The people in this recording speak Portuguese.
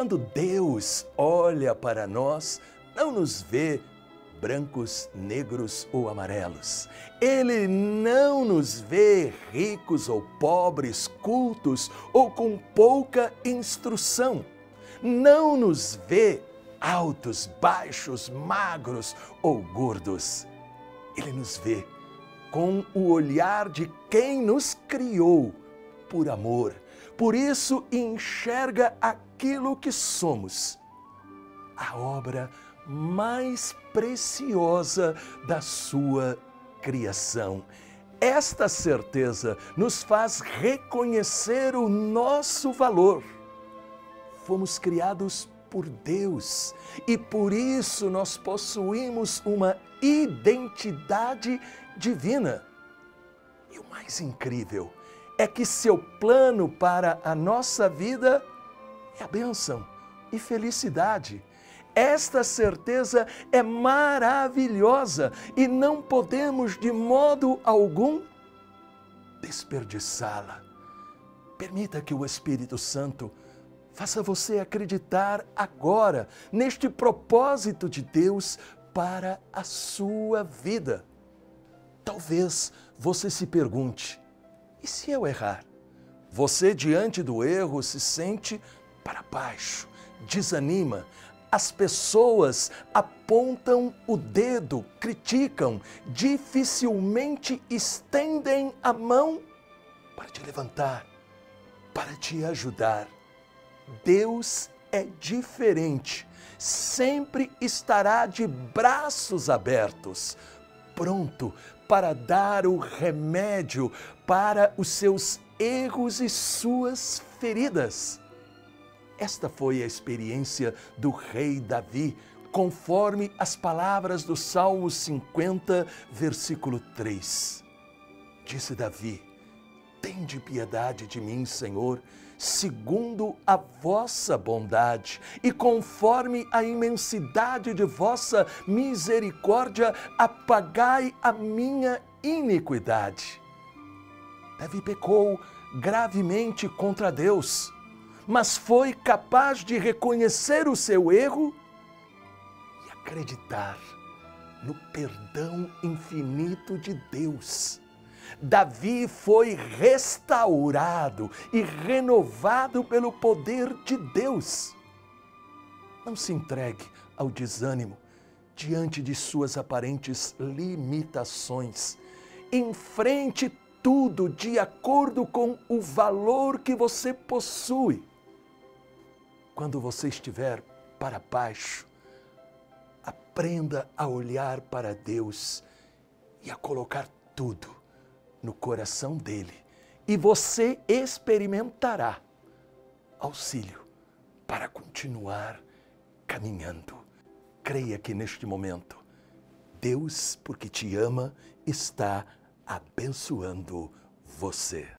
Quando Deus olha para nós, não nos vê brancos, negros ou amarelos. Ele não nos vê ricos ou pobres, cultos ou com pouca instrução. Não nos vê altos, baixos, magros ou gordos. Ele nos vê com o olhar de quem nos criou por amor. Por isso enxerga aquilo que somos, a obra mais preciosa da sua criação. Esta certeza nos faz reconhecer o nosso valor. Fomos criados por Deus e por isso nós possuímos uma identidade divina. E o mais incrível é que seu plano para a nossa vida é a bênção e felicidade. Esta certeza é maravilhosa e não podemos de modo algum desperdiçá-la. Permita que o Espírito Santo faça você acreditar agora neste propósito de Deus para a sua vida. Talvez você se pergunte: e se eu errar? Você, diante do erro, se sente para baixo, desanima. As pessoas apontam o dedo, criticam, dificilmente estendem a mão para te levantar, para te ajudar. Deus é diferente, sempre estará de braços abertos, pronto para dar o remédio para os seus erros e suas feridas. Esta foi a experiência do rei Davi, conforme as palavras do Salmo 50, versículo 3. Disse Davi: tende piedade de mim, Senhor, segundo a vossa bondade, e conforme a imensidade de vossa misericórdia, apagai a minha iniquidade. Davi pecou gravemente contra Deus, mas foi capaz de reconhecer o seu erro e acreditar no perdão infinito de Deus. Davi foi restaurado e renovado pelo poder de Deus. Não se entregue ao desânimo diante de suas aparentes limitações. Enfrente tudo de acordo com o valor que você possui. Quando você estiver para baixo, aprenda a olhar para Deus e a colocar tudo no coração dele, e você experimentará auxílio para continuar caminhando. Creia que neste momento, Deus, porque te ama, está abençoando você.